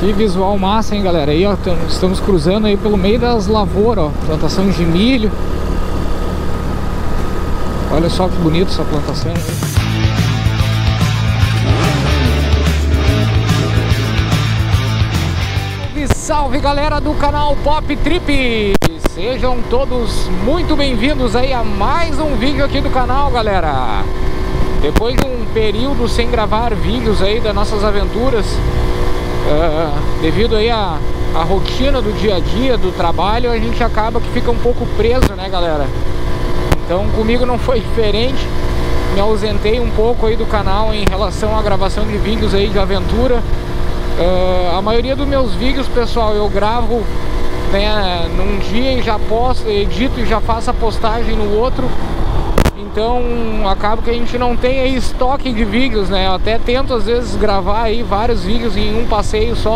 Que visual massa, hein, galera? Aí, ó, estamos cruzando aí pelo meio das lavouras, ó, plantação de milho. Olha só que bonito essa plantação aí. Salve, galera do canal Pop Trip! Sejam todos muito bem-vindos aí a mais um vídeo aqui do canal, galera. Depois de um período sem gravar vídeos aí das nossas aventuras, devido aí a rotina do dia a dia, do trabalho, a gente acaba que fica um pouco preso, né, galera? Então comigo não foi diferente. Me ausentei um pouco aí do canal em relação à gravação de vídeos aí de aventura. A maioria dos meus vídeos, pessoal, eu gravo, né, num dia e já posto, edito e já faço a postagem no outro. Então acaba que a gente não tem aí estoque de vídeos, né? Eu até tento às vezes gravar aí vários vídeos em um passeio só,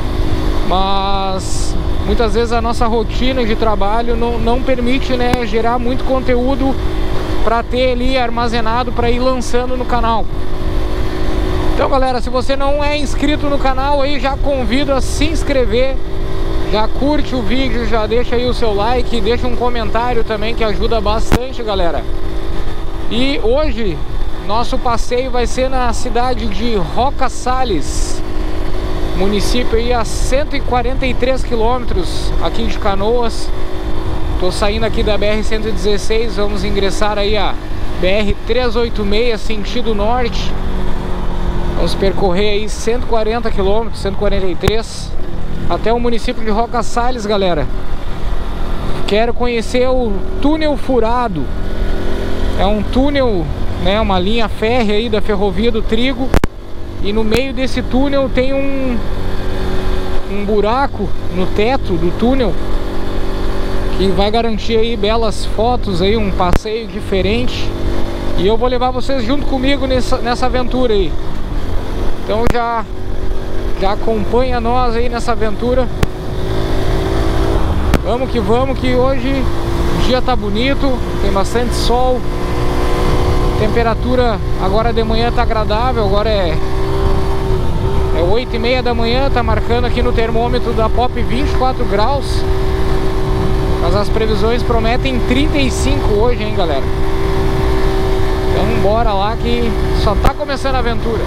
mas muitas vezes a nossa rotina de trabalho não permite, né, gerar muito conteúdo para ter ali armazenado para ir lançando no canal. Então, galera, se você não é inscrito no canal aí, já convido a se inscrever. Já curte o vídeo, já deixa aí o seu like, deixa um comentário também que ajuda bastante, galera. E hoje, nosso passeio vai ser na cidade de Roca Sales, município aí a 143 quilômetros aqui de Canoas. Tô saindo aqui da BR-116, vamos ingressar aí a BR-386, sentido norte. Vamos percorrer aí 140 km, 143, até o município de Roca Sales, galera. Quero conhecer o túnel furado. É um túnel, né, uma linha férrea aí da Ferrovia do Trigo. E no meio desse túnel tem um buraco no teto do túnel, que vai garantir aí belas fotos aí, um passeio diferente. E eu vou levar vocês junto comigo nessa aventura aí. Então já acompanha nós aí nessa aventura. Vamos, que hoje o dia tá bonito, tem bastante sol. Temperatura agora de manhã tá agradável, agora é 8h30 da manhã, tá marcando aqui no termômetro da Pop 24 graus. Mas as previsões prometem 35 hoje, hein, galera. Então bora lá que só tá começando a aventura.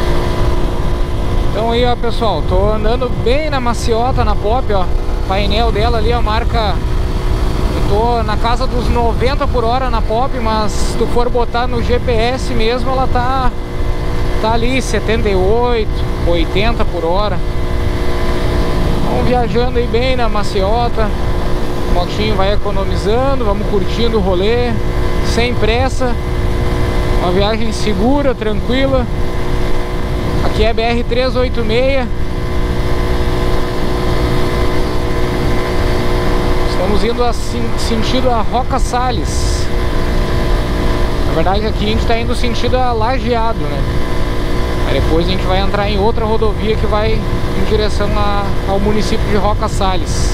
Então aí, ó, pessoal, tô andando bem na maciota, na Pop, ó. O painel dela ali, ó, marca... Eu tô na casa dos 90 por hora na Pop, mas se tu for botar no GPS mesmo, ela tá ali 78, 80 por hora. Vamos viajando aí bem na maciota. O motinho vai economizando, vamos curtindo o rolê, sem pressa. Uma viagem segura, tranquila. Aqui é BR-386. Estamos indo sentido a Roca Sales. Na verdade aqui a gente está indo sentido a Lajeado, né? Aí depois a gente vai entrar em outra rodovia que vai em direção ao município de Roca Sales.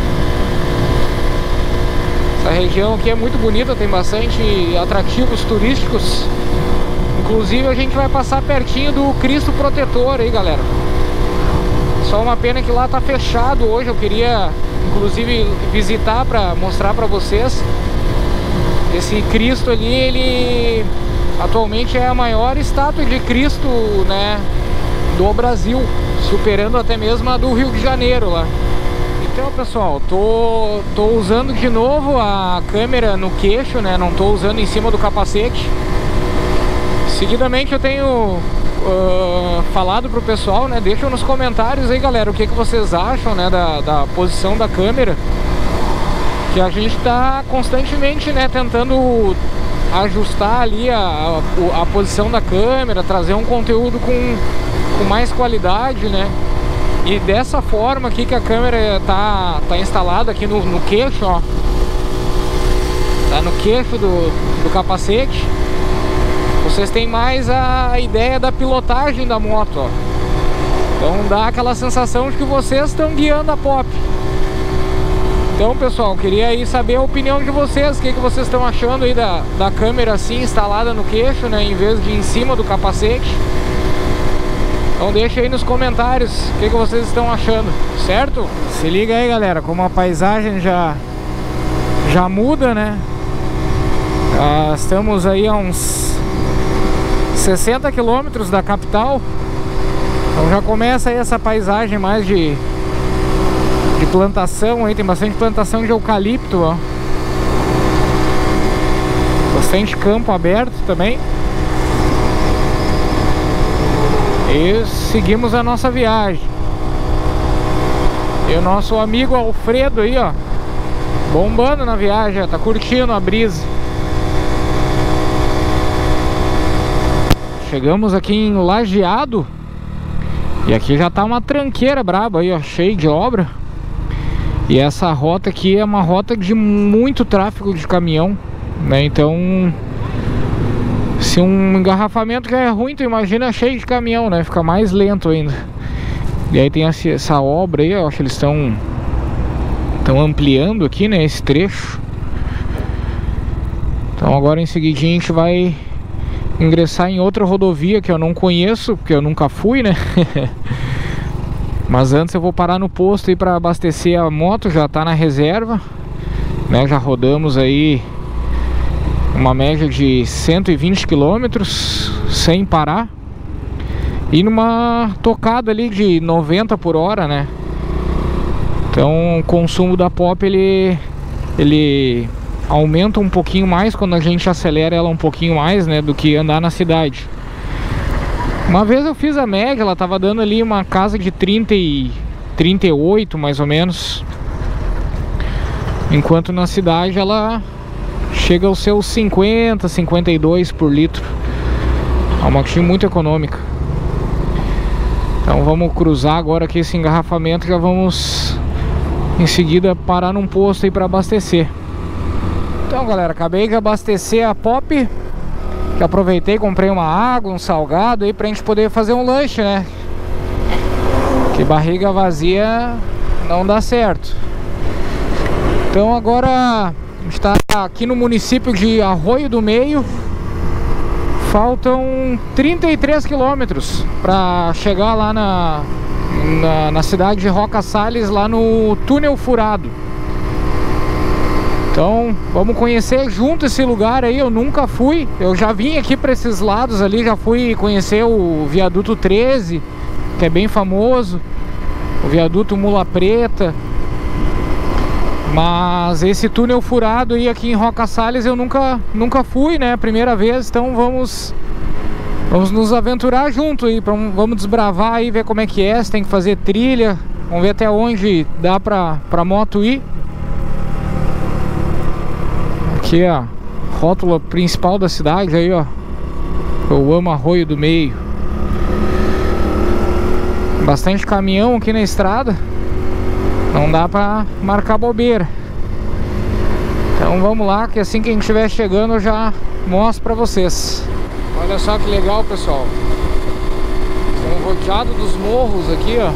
Essa região aqui é muito bonita, tem bastante atrativos turísticos. Inclusive a gente vai passar pertinho do Cristo Protetor aí, galera. Só uma pena que lá tá fechado hoje. Eu queria inclusive visitar para mostrar para vocês. Esse Cristo ali, ele atualmente é a maior estátua de Cristo, né, do Brasil, superando até mesmo a do Rio de Janeiro lá. Então, pessoal, tô usando de novo a câmera no queixo, né, não tô usando em cima do capacete. Seguidamente eu tenho falado pro pessoal, né, deixam nos comentários aí, galera, o que vocês acham, né, da posição da câmera. Que a gente tá constantemente, né, tentando ajustar ali a posição da câmera, trazer um conteúdo com mais qualidade, né. E dessa forma aqui que a câmera tá instalada aqui no queixo, ó. Tá no queixo do capacete. Vocês têm mais a ideia da pilotagem da moto, ó. Então dá aquela sensação de que vocês estão guiando a Pop. Então, pessoal, queria aí saber a opinião de vocês. O que vocês estão achando aí da câmera assim instalada no queixo, né, em vez de em cima do capacete. Então deixa aí nos comentários o que vocês estão achando, certo? Se liga aí, galera, como a paisagem já muda, né? Estamos aí a uns 60 quilômetros da capital. Então já começa aí essa paisagem mais de plantação aí. Tem bastante plantação de eucalipto, ó. Bastante campo aberto também. E seguimos a nossa viagem. E o nosso amigo Alfredo aí, ó, bombando na viagem, ó, tá curtindo a brisa. Chegamos aqui em Lajeado. E aqui já tá uma tranqueira braba aí, ó, cheio de obra. E essa rota aqui é uma rota de muito tráfego de caminhão, né? Então, se um engarrafamento já é ruim, tu imagina cheio de caminhão, né? Fica mais lento ainda. E aí tem essa obra aí, eu acho que eles estão ampliando aqui, né, esse trecho. Então agora em seguidinha a gente vai ingressar em outra rodovia que eu não conheço, porque eu nunca fui, né? Mas antes eu vou parar no posto aí para abastecer a moto, já tá na reserva, né? Já rodamos aí uma média de 120 quilômetros sem parar. E numa tocada ali de 90 por hora, né? Então o consumo da Pop ele aumenta um pouquinho mais quando a gente acelera ela um pouquinho mais, né, do que andar na cidade. Uma vez eu fiz a média, ela tava dando ali uma casa de 30 e 38 mais ou menos. Enquanto na cidade ela chega aos seus 50, 52 por litro. É uma motinha muito econômica. Então vamos cruzar agora aqui esse engarrafamento, já vamos em seguida parar num posto aí para abastecer. Então, galera, acabei de abastecer a Pop. Que aproveitei, comprei uma água, um salgado aí pra gente poder fazer um lanche, né? Que barriga vazia não dá certo. Então agora a gente tá aqui no município de Arroio do Meio. Faltam 33 quilômetros para chegar lá na cidade de Roca Salles, lá no Túnel Furado. Então vamos conhecer junto esse lugar aí. Eu nunca fui, eu já vim aqui para esses lados ali, já fui conhecer o Viaduto 13, que é bem famoso, o Viaduto Mula Preta. Mas esse túnel furado aí aqui em Roca Salles eu nunca fui, né? Primeira vez, então vamos nos aventurar junto aí, vamos desbravar aí, ver como é que é, se tem que fazer trilha, vamos ver até onde dá pra moto ir. Aqui é a rótula principal da cidade aí, ó. Eu amo Arroio do Meio. Bastante caminhão aqui na estrada. Não dá pra marcar bobeira. Então vamos lá, que assim que a gente estiver chegando eu já mostro pra vocês. Olha só que legal, pessoal. Estamos rodeados dos morros aqui, ó.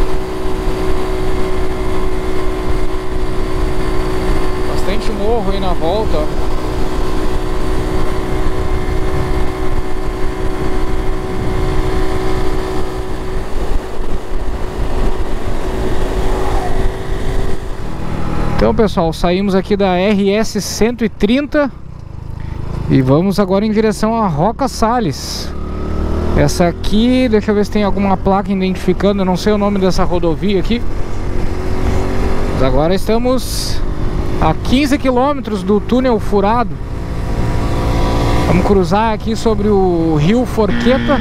Bastante morro aí na volta, ó. Então, pessoal, saímos aqui da RS 130 e vamos agora em direção a Roca Salles. Essa aqui, deixa eu ver se tem alguma placa identificando, eu não sei o nome dessa rodovia aqui. Mas agora estamos a 15 quilômetros do Túnel Furado. Vamos cruzar aqui sobre o Rio Forqueta.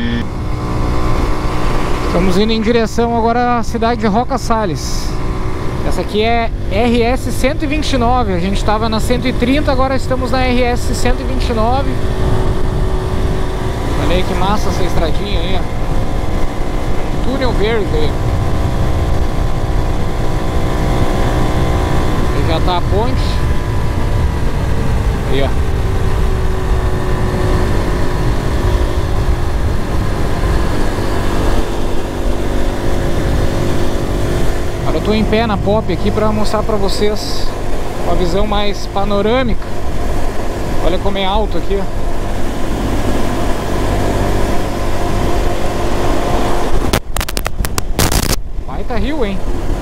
Estamos indo em direção agora à cidade de Roca Salles. Essa aqui é RS 129, a gente estava na 130, agora estamos na RS 129. Olha aí que massa essa estradinha aí, ó. Túnel verde aí. Aí já tá a ponte. Aí, ó. Eu tô em pé na Pop aqui para mostrar para vocês uma visão mais panorâmica. Olha como é alto aqui, ó. baita rio, hein?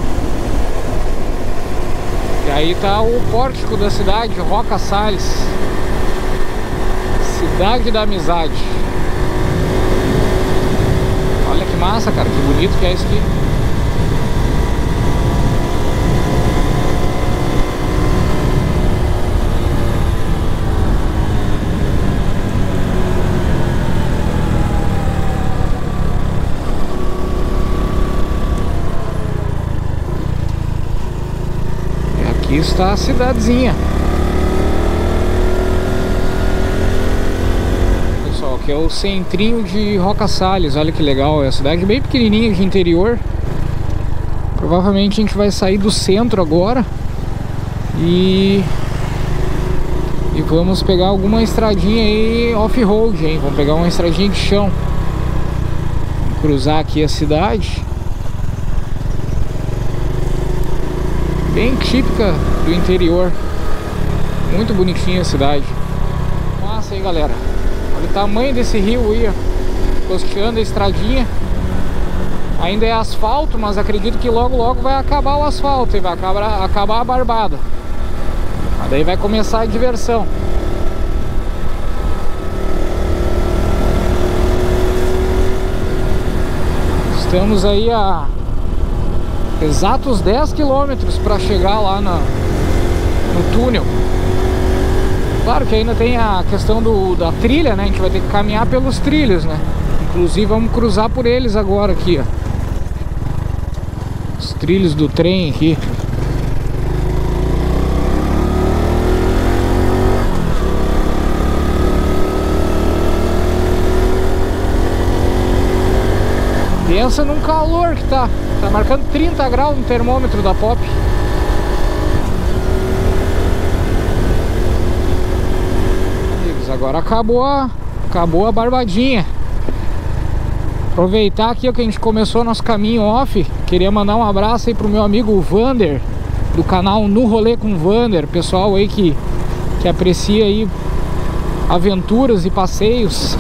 E aí tá o pórtico da cidade, Roca Sales. Cidade da Amizade. Olha que massa, cara, que bonito que é isso aqui. E aqui está a cidadezinha. Que é o centrinho de Roca Sales. Olha que legal, é a cidade bem pequenininha de interior. Provavelmente a gente vai sair do centro agora e vamos pegar alguma estradinha aí off-road, hein? Vamos pegar uma estradinha de chão. Vamos cruzar aqui a cidade. Bem típica do interior. Muito bonitinha a cidade. Massa aí, galera. Olha o tamanho desse rio aí, ó, costeando a estradinha. Ainda é asfalto, mas acredito que logo logo vai acabar o asfalto e vai acabar a barbada. Mas daí vai começar a diversão. Estamos aí a exatos 10 quilômetros para chegar lá no túnel. Claro que ainda tem a questão da trilha, né? A gente vai ter que caminhar pelos trilhos, né? Inclusive vamos cruzar por eles agora aqui, ó. Os trilhos do trem aqui. Pensa num calor que tá marcando 30 graus no termômetro da Pop. Agora acabou a barbadinha. Aproveitar aqui que a gente começou nosso caminho off. Queria mandar um abraço aí pro meu amigo Vander, do canal No Rolê com Vander. Pessoal aí que aprecia aí aventuras e passeios.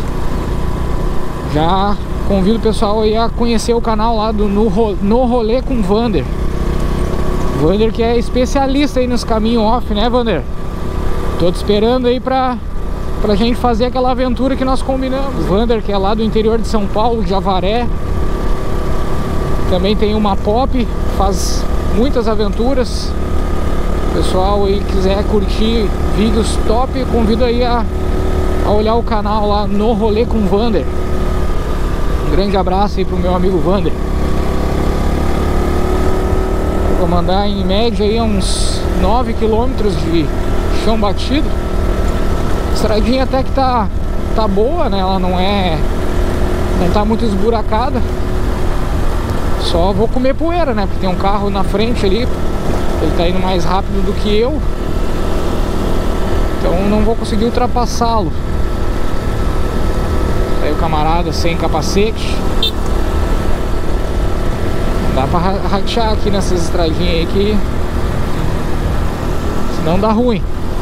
Já convido o pessoal aí a conhecer o canal lá do No Rolê com Vander. Vander que é especialista aí nos caminhos off, né, Vander? Tô te esperando aí pra gente fazer aquela aventura que nós combinamos. Vander, que é lá do interior de São Paulo, Javaré. Também tem uma Pop, faz muitas aventuras. Pessoal aí quiser curtir vídeos top, convido aí a olhar o canal lá No Rolê com Vander. Um grande abraço aí pro meu amigo Vander. Vou mandar em média aí uns 9 quilômetros de chão batido. Estradinha até que tá boa, né? Ela não tá muito esburacada. Só vou comer poeira, né? Porque tem um carro na frente ali. Ele tá indo mais rápido do que eu. Então não vou conseguir ultrapassá-lo. Tá aí o camarada sem capacete. Não dá pra ratear aqui nessas estradinhas aí que senão dá ruim.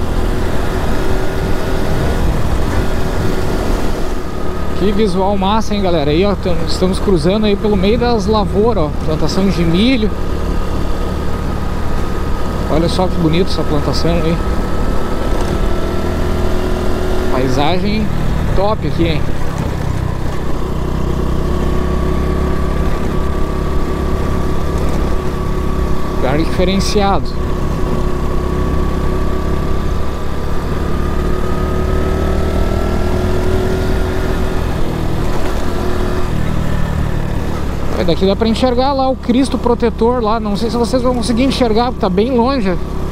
Que visual massa, hein, galera? Aí, ó, estamos cruzando aí pelo meio das lavouras, ó, plantação de milho. Olha só que bonito essa plantação aí. Paisagem top aqui, hein? Lugar diferenciado. Daqui dá pra enxergar lá o Cristo Protetor lá. Não sei se vocês vão conseguir enxergar, porque tá bem longe.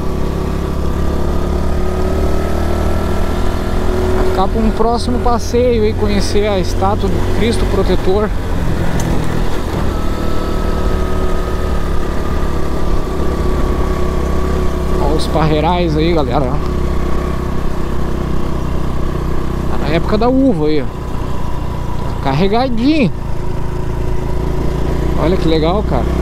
Vai ficar para um próximo passeio e conhecer a estátua do Cristo Protetor. Olha os parreirais aí, galera. Tá na época da uva aí, ó. Tá carregadinho. Olha que legal, cara.